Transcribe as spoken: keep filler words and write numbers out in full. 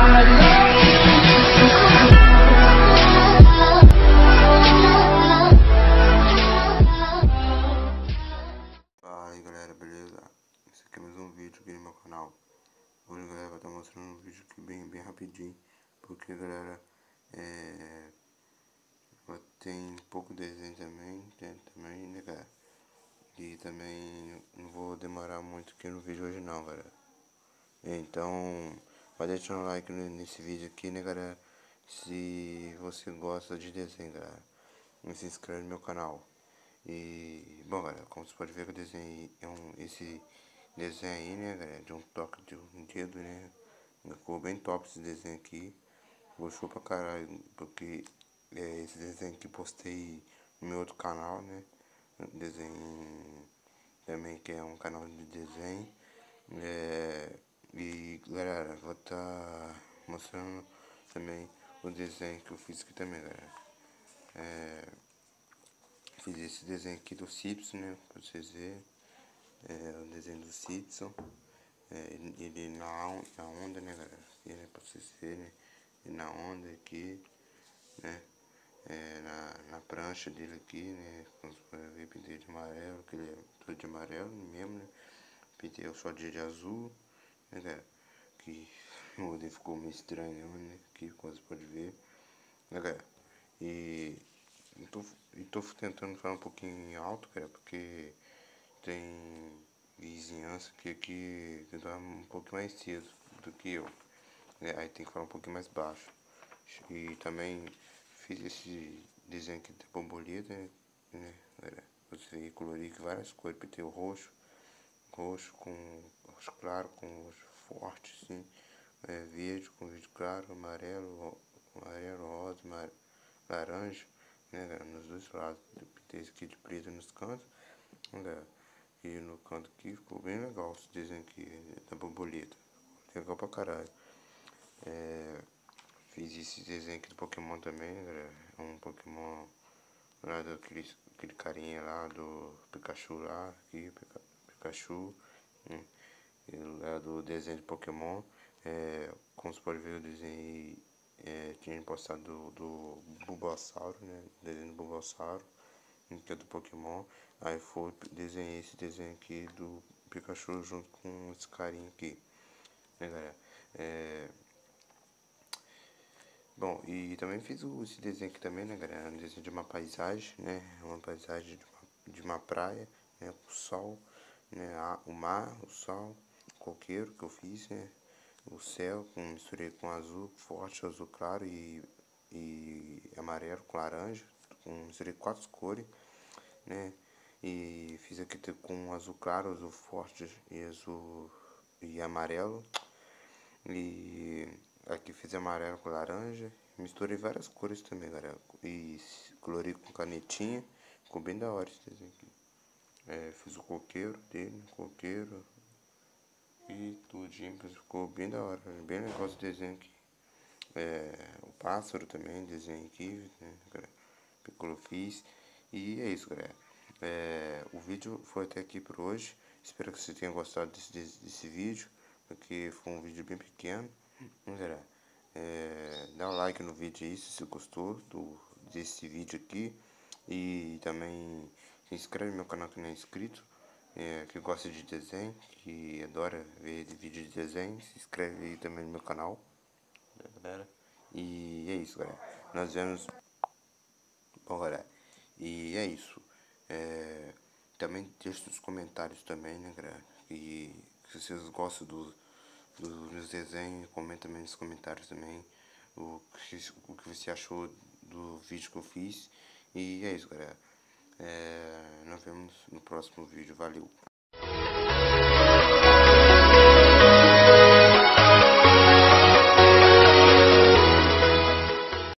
Fala aí galera, beleza? Esse aqui é mais um vídeo aqui no meu canal. Hoje galera, vou estar mostrando um vídeo aqui bem, bem rapidinho. Porque galera, é... tem pouco desenho também, tem, também né galera. E também não vou demorar muito aqui no vídeo hoje não galera. Então, vai deixar um like nesse vídeo aqui né galera. Se você gosta de desenho galera, e se inscreve no meu canal. E, bom galera, como você pode ver que eu desenhei é um, esse desenho aí, né galera, de um toque de um dedo, né. Ficou bem top esse desenho aqui. Gostou pra caralho, porque é, esse desenho que postei no meu outro canal, né. Desenho também, que é um canal de desenho. É, e galera, vou estar tá mostrando também o desenho que eu fiz aqui também, galera. É, Fiz esse desenho aqui do Simpson, né, pra vocês verem. É o desenho do Simpson. É, ele na, on na onda, né, galera? Aqui, né, pra vocês verem. Ele na onda aqui, né. É, na, na prancha dele aqui, né. Como vocês podem ver, pintei de amarelo, que ele é todo de amarelo mesmo, né. Pintei o só de azul, né, galera. Que o modelo ficou meio estranho, né. Aqui, como vocês podem ver, né, galera. E eu tô, eu tô tentando falar um pouquinho alto, cara, porque tem vizinhança que aqui que dorme um pouco mais cedo do que eu, né? Aí tem que falar um pouquinho mais baixo. E também fiz esse desenho aqui de borboleta, né, galera? Você colori várias cores, pintei o roxo, roxo com roxo claro, com roxo forte, assim, é, verde com verde claro, amarelo, amarelo, rosa, amarelo, laranja, né, galera, nos dois lados. Eu pintei esse aqui de preto nos cantos, né, galera. E no canto aqui ficou bem legal esse desenho aqui da borboleta. Legal pra caralho. É, fiz esse desenho aqui do Pokémon também, né, galera. É um Pokémon lá daquele aquele carinha lá do Pikachu lá, aqui, Pika, Pikachu. Hum, lá do desenho de Pokémon. É, como você pode ver, eu desenhei. É, tinha postado do, do Bulbasauro, né? Desenho do Bulbasauro, que é do Pokémon. Aí foi, desenhei esse desenho aqui do Pikachu junto com esse carinha aqui, né, galera? É... Bom, e também fiz o, esse desenho aqui também, né, galera? Um desenho de uma paisagem, né? Uma paisagem de uma, de uma praia, né? O sol, né? A, o mar, o sol, o coqueiro que eu fiz, né? O céu, com, misturei com azul forte, azul claro e, e amarelo com laranja, com, misturei quatro cores, né? E fiz aqui com azul claro, azul forte e azul e amarelo. E aqui fiz amarelo com laranja. Misturei várias cores também, galera. E colori com canetinha. Ficou bem da hora esse desenho aqui. É, fiz o coqueiro dele, coqueiro e tudinho, ficou bem da hora, bem legal esse desenho aqui. É, o pássaro também, desenho aqui, né, que eu fiz. E é isso, galera. É, o vídeo foi até aqui por hoje. Espero que você tenha gostado desse, desse, desse vídeo, porque foi um vídeo bem pequeno, né, galera. É, dá um like no vídeo aí se você gostou do, desse vídeo aqui. E também se inscreve no meu canal que não é inscrito. É, que gosta de desenho, que adora ver vídeo de desenho, se inscreve aí também no meu canal, galera. E é isso, galera. Nós vemos. Bom, galera. E é isso. É, também deixa nos comentários também, né, galera? E se vocês gostam do, dos meus desenhos, comenta também nos comentários também o que, o que você achou do vídeo que eu fiz. E é isso, galera. É, nós vemos no próximo vídeo. Valeu!